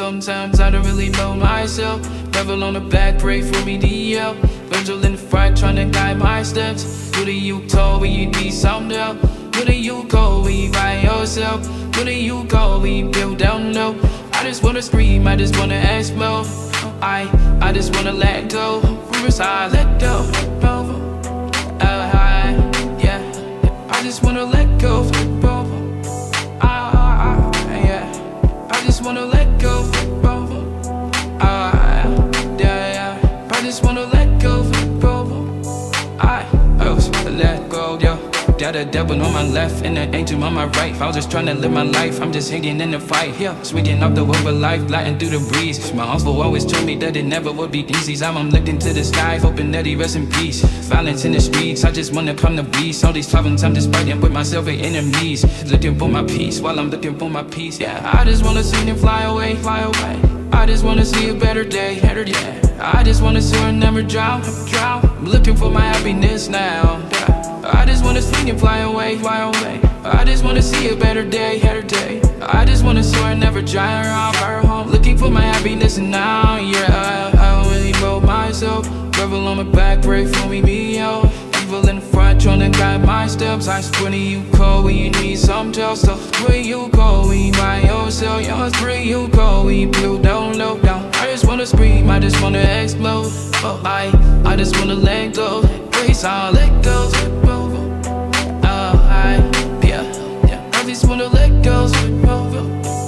sometimes I don't really know myself. Revel on the back, pray for me DL. Virgil in the front, tryna guide my steps. Who do you call when you need some help? Who do you call when you by yourself? Who do you call when you feel down low? I just wanna scream, I just wanna explode. I just wanna let go. Rivers high, let go. Yeah. I just wanna let go. Yeah. I just wanna let go. Yeah. I just wanna let go. Let go, yo. Got a devil on my left and an angel on my right. I was just trying to live my life, I'm just hanging in the fight. Yeah, swinging off the web of life, gliding through the breeze. My uncle always told me that it never would be easy. So I'm looking to the sky, hoping that he rests in peace. Violence in the streets, I just wanna come to peace. All these problems, I'm just fighting with myself and enemies. Looking for my peace while I'm looking for my peace. Yeah, I just wanna sing and fly away, fly away. I just wanna see a better day, better day. I just wanna soar and never drown, drown. I'm looking for my happiness now. I just wanna swing and fly away, fly away. I just wanna see a better day, better day. I just wanna soar and never drown around fire home. Looking for my happiness now, yeah. I don't really know myself. Revel on my back, pray for me, yo. Evil in the front, tryna guide my steps. I swear to you call when you need some help. So where you go when you by yourself? Yeah, where you go when you feel down low, down. I just wanna scream, I just wanna explode. Oh, I just wanna let go. Please, I'll let go. Yeah. I just wanna let go.